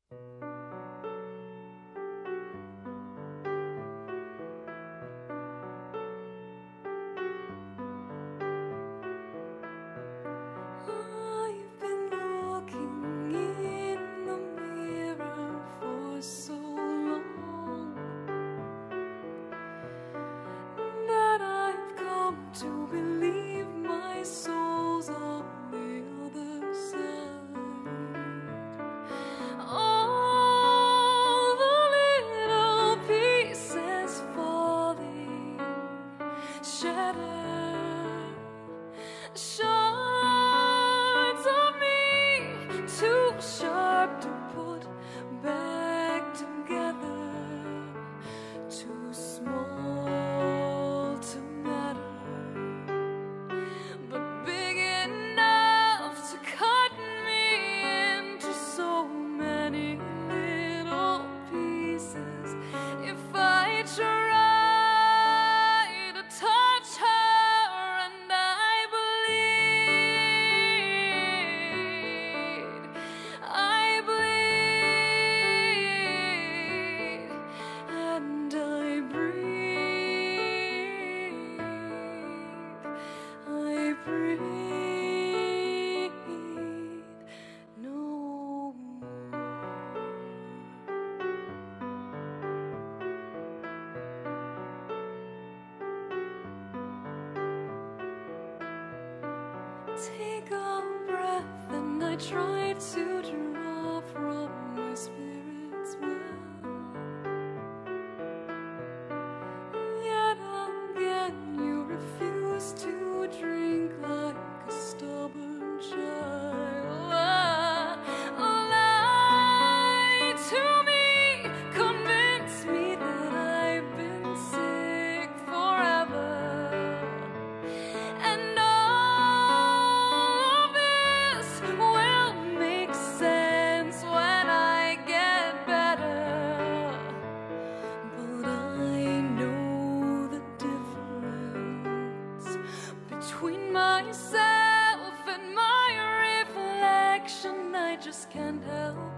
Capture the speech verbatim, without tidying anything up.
I've been looking in the mirror for so long that I've come to believe my soul's on the other side. All the little pieces falling, shattered, shards of me, too sharp to put back together, too small to matter, but big enough to cut me into so many little pieces. If I try to touch her, and I bleed, I bleed, and I breathe, I breathe no more. Take a breath, and I try to draw from my spirit's well. Yet again you refuse to drink like a stubborn child. Lie to me, convince me that I've been sick forever, and all of this will make sense when I get better. But I know the difference between myself and my reflection. I just can't help